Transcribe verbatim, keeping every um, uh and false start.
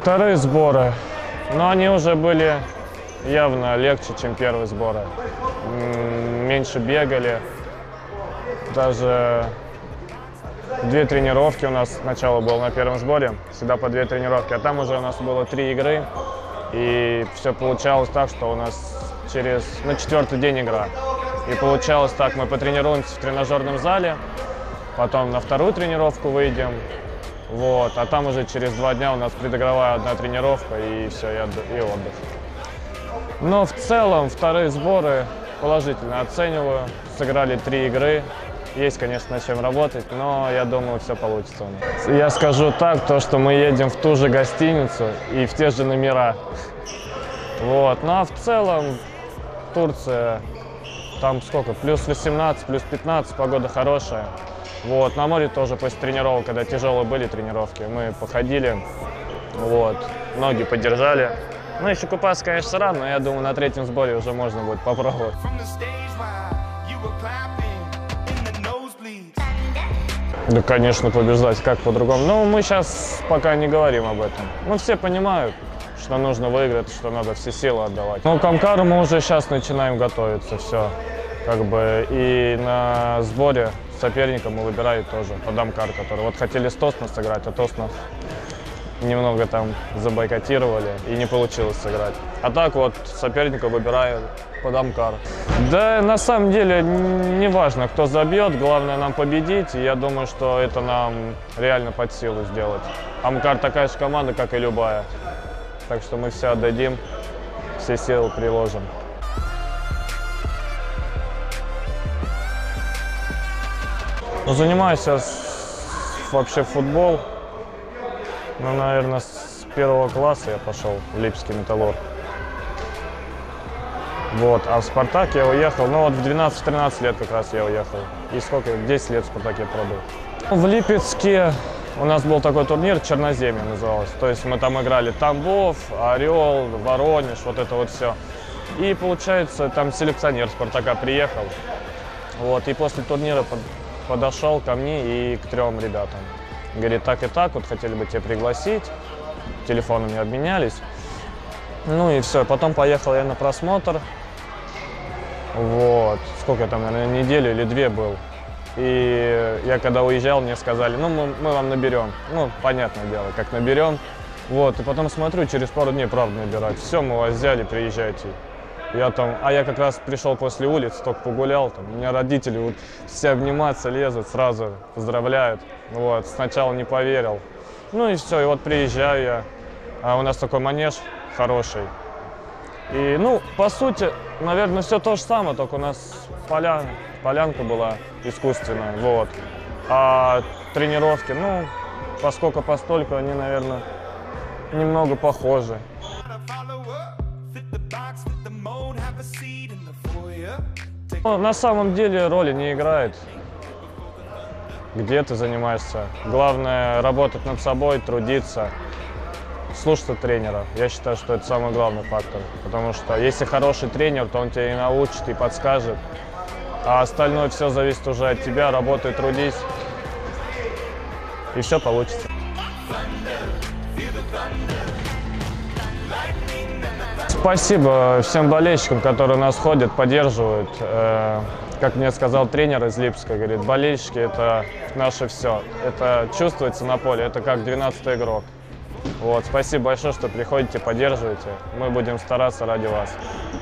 Вторые сборы, но они уже были явно легче, чем первые сборы. Меньше бегали, даже две тренировки у нас сначала было на первом сборе, всегда по две тренировки, а там уже у нас было три игры, и все получалось так, что у нас через, на четвертый день игра. И получалось так, мы потренируемся в тренажерном зале, потом на вторую тренировку выйдем, вот, а там уже через два дня у нас предыгровая одна тренировка, и все, и отдых. Но в целом вторые сборы положительно оцениваю, сыграли три игры. Есть, конечно, над чем работать, но я думаю, все получится. Я скажу так, то, что мы едем в ту же гостиницу и в те же номера. Вот. Ну а в целом Турция, там сколько, плюс восемнадцать, плюс пятнадцать, погода хорошая. Вот. На море тоже после тренировок, когда тяжелые были тренировки, мы походили, вот. Ноги поддержали. Ну еще купаться, конечно, рано, но я думаю, на третьем сборе уже можно будет попробовать. Да, конечно, побеждать, как по-другому. Но мы сейчас пока не говорим об этом. Ну, все понимают, что нужно выиграть, что надо все силы отдавать. Ну, к Амкару мы уже сейчас начинаем готовиться, все. Как бы и на сборе соперника мы выбирали тоже под Амкар, который вот хотели с Тосно сыграть, а Тосно немного там забойкотировали и не получилось сыграть. А так вот соперника выбираю под Амкар. Да, на самом деле не важно, кто забьет, главное нам победить, и я думаю, что это нам реально под силу сделать. Амкар такая же команда, как и любая, так что мы все отдадим, все силы приложим. Ну, занимаюсь сейчас вообще в футбол. Ну, наверное, с первого класса я пошел в Липецкий Металлург. Вот, а в Спартак я уехал, ну вот в двенадцать-тринадцать лет как раз я уехал. И сколько, десять лет в Спартаке пробыл. В Липецке у нас был такой турнир, Черноземье назывался. То есть мы там играли Тамбов, Орел, Воронеж, вот это вот все. И получается, там селекционер Спартака приехал. Вот, и после турнира под, подошел ко мне и к трем ребятам. Говорит, так и так, вот хотели бы тебя пригласить, телефонами обменялись. Ну и все, потом поехал я на просмотр. Вот, сколько я там, наверное, неделю или две был. И я когда уезжал, мне сказали, ну мы, мы вам наберем. Ну, понятное дело, как наберем. Вот, и потом смотрю, через пару дней правда набирать. Все, мы вас взяли, приезжайте. Я там, а я как раз пришел после улиц, только погулял, там, у меня родители вот все обниматься лезут, сразу поздравляют. Вот, сначала не поверил. Ну и все, и вот приезжаю я, а у нас такой манеж хороший. И, ну, по сути, наверное, все то же самое, только у нас полян, полянка была искусственная, вот. А тренировки, ну, поскольку постольку они, наверное, немного похожи. Ну, на самом деле роли не играет, где ты занимаешься. Главное работать над собой, трудиться, слушаться тренера. Я считаю, что это самый главный фактор. Потому что если хороший тренер, то он тебя и научит, и подскажет. А остальное все зависит уже от тебя. Работай, трудись, и все получится. Спасибо всем болельщикам, которые нас ходят, поддерживают. Как мне сказал тренер из Липска, говорит, болельщики – это наше все. Это чувствуется на поле, это как двенадцатый игрок. Вот, спасибо большое, что приходите, поддерживаете. Мы будем стараться ради вас.